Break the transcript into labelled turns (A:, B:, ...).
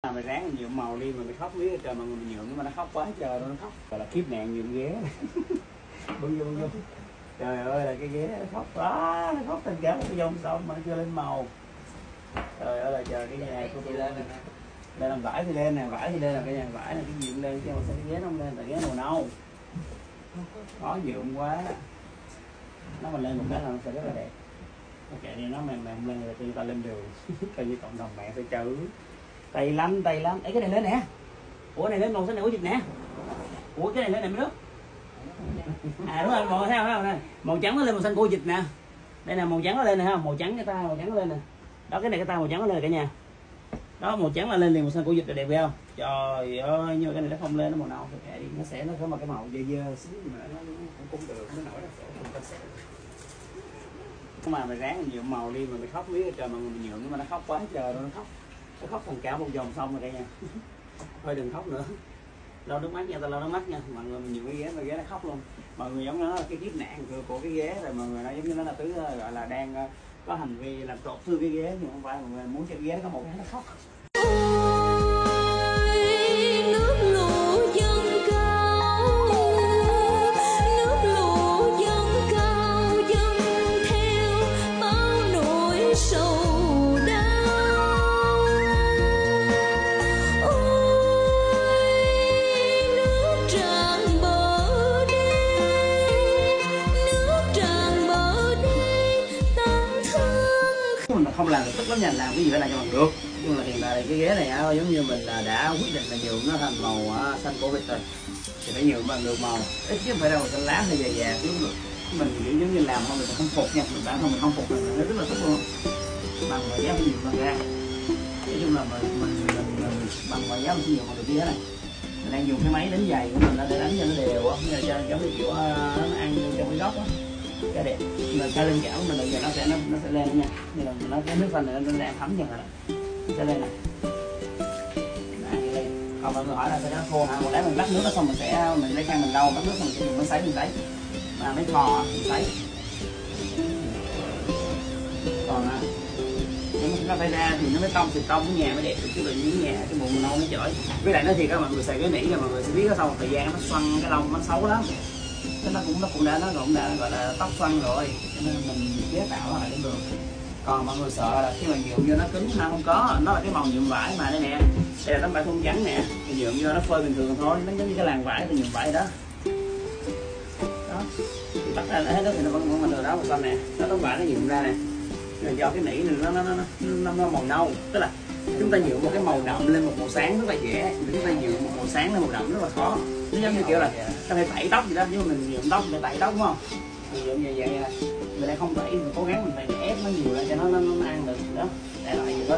A: Mày ráng nhuộm màu đi mà mày khóc biết trời, mà mình nhuộm mà nó khóc quá trời, nó khóc gọi là kiếp nạn nhuộm ghế. Bưng vô trời ơi, là cái ghế nó khóc quá, nó khóc thành cả một cái dòng sông mà nó chưa lên màu. Trời ơi là trời, cái nhà của tôi lên đây làm vải thì lên nè, vải thì lên là cái nhà vải là cái nhuộm lên, chứ mà sao cái ghế nó không lên, tại ghế màu nâu khó nhuộm quá. Nó mà lên một cái là nó sẽ rất là đẹp. Ok đi, nó mềm mềm lên rồi người ta lên đường. Coi như cộng đồng mạng phải chữ tay lắm ấy, cái này lên nè. Ủa này lên màu xanh này, ủa dịch nè. Ủa cái này lên này mới nước. À đúng rồi, màu theo không, màu trắng nó lên màu xanh của dịch nè. Đây là màu trắng nó lên này ha, màu trắng cái ta, màu trắng nó lên nè. Đó cái này cái ta màu trắng nó lên cả nhà. Đó màu trắng là lên liền màu xanh của dịch là đẹp không? Trời ơi, nhưng mà cái này nó không lên, nó màu nâu thì đi, nó sẽ nó có một cái màu dơ dơ xíu mà nó cũng được, nó nổi ra sổ không có sẽ. Mà mày ráng nhuộm màu đi mà mày khóc biết trời, mà mình nhuộm mà nó khóc quá trời, nó khóc thành cả một dòng sông rồi đây nha. Thôi đừng khóc nữa, lau nước mắt nha, tao lau nước mắt nha. Mọi người mình nhiều cái ghế mà ghế nó khóc luôn. Mọi người giống nó là cái kiếp nạn của cái ghế rồi, mọi người nó giống như nó là thứ gọi là đang có hành vi làm tổn thương cái ghế, nhưng không phải mọi người muốn cho cái ghế nó có một cái nó khóc. Mình không làm được tức lắm nha, làm cái gì phải làm cho bằng được. Nhưng mà hiện tại cái ghế này giống như mình là đã quyết định là nhuộm nó thành màu xanh cổ vịt rồi thì phải nhuộm bằng được màu ít chứ không phải đâu mà xanh lá hay già già chứ được. Mình kiểu giống như làm không, mình không phục nha, mình bản thân mình không phục, mình rất là tốt luôn. Bằng mọi giá phải nhuộm bằng ra, nói chung là mình bằng mọi giá mình sẽ nhuộm bằng được cái ghế này. Mình đang dùng cái máy đánh giày của mình để đánh cho nó đều á, như là cho giống như kiểu nó ăn trong cái góc á, cái đẹp. Mình cho lên chảo mình bây giờ nó sẽ lên nha, như là nó cái nước xanh này nó đang thấm dần rồi, nó sẽ lên này. Đấy, còn mọi người hỏi là sao nó khô hả? Một lát mình bắt nước nó xong mình lấy khăn mình lau, bắt nước xong mình sẽ dùng máy sấy mình sấy, mà mấy kho mình sấy. Còn nó phải ra thì nó mới tông, thì tông cái nhà mới đẹp được, chứ tự nhiên nhà cái bụng nâu nó chổi. Với lại nó thì các mọi người xài cái nỉ là mọi người sẽ biết, sau một thời gian nó xoăn cái lông nó xấu lắm. Nó cũng đã gọi là tóc xoăn rồi, cho nên mình chế tạo lại cũng được. Còn mọi người sợ là khi mà nhuộm vô nó cứng ha, không có, nó là cái màu nhuộm vải mà đây nè, đây là tấm vải thun trắng nè, thì nhuộm vô nó phơi bình thường thôi, nó giống như cái làn vải thì nhuộm vải đó. Đó, thì bắt ra thấy đó thì nó vẫn mình được đó, một con nè, nó tấm vải nó nhuộm ra nè, là do cái nỉ này nó màu nâu, tức là chúng ta nhuộm một cái màu đậm lên một màu sáng rất là dễ, chúng ta nhuộm một màu sáng lên màu đậm rất là khó. Nó giống như kiểu là ta phải tẩy tóc gì đó, nhưng mà mình nhuộm tóc để tẩy tóc đúng không? Mình nhuộm như vậy là mình lại không tẩy, mình cố gắng mình phải ép nó nhiều lên cho nó ăn được đó, đại loại vậy thôi.